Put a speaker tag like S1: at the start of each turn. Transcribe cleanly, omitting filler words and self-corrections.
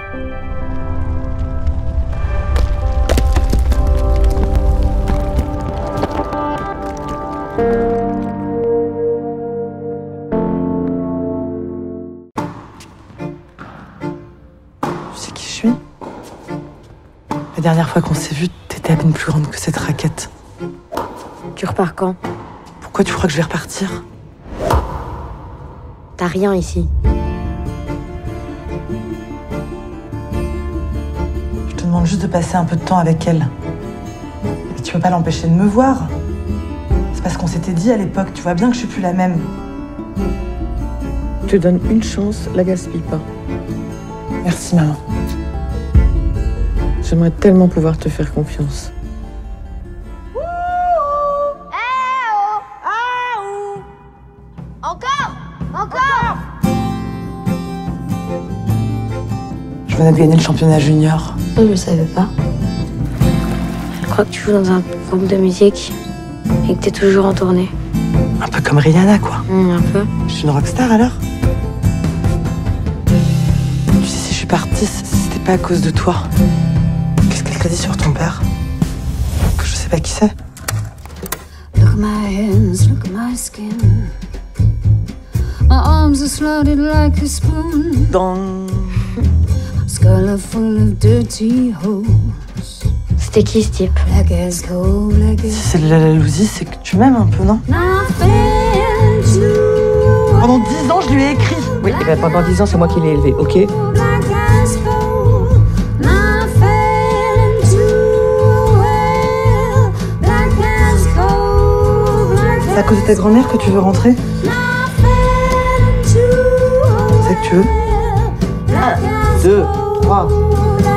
S1: Tu sais qui je suis? La dernière fois qu'on s'est vu, t'étais à peine plus grande que cette raquette.
S2: Tu repars quand?
S1: Pourquoi tu crois que je vais repartir?
S2: T'as rien ici.
S1: Je te demande juste de passer un peu de temps avec elle. Et tu peux pas l'empêcher de me voir. C'est parce qu'on s'était dit à l'époque, tu vois bien que je suis plus la même.
S3: Je te donne une chance, la gaspille pas.
S1: Merci maman.
S3: J'aimerais tellement pouvoir te faire confiance.
S2: Encore!
S1: Je venais de gagner le championnat junior.
S2: Je le savais pas. Je crois que tu joues dans un groupe de musique et que t'es toujours en tournée.
S1: Un peu comme Rihanna, quoi.
S2: Un peu.
S1: Je suis une rockstar alors? Tu sais, si je suis partie, c'était pas à cause de toi. Qu'est-ce qu'elle t'a dit sur ton père? Que je sais pas qui c'est.
S4: Look at my hands, look at my skin. My arms are slotted like a spoon.
S1: Dans...
S4: Skull full of dirty holes.
S2: C'était qui ce type?
S4: Black as coal, black
S1: Si
S4: as...
S1: c'est la jalousie, c'est que tu m'aimes un peu, non? Pendant 10 ans, je lui ai écrit.
S3: Oui, et ben pendant 10 ans, c'est moi qui l'ai élevé, ok?
S4: Black as coal, I fell into hell. Black as coal, black
S1: C'est à cause de ta grand-mère que tu veux rentrer? C'est que tu veux?
S3: 1, 2, 3.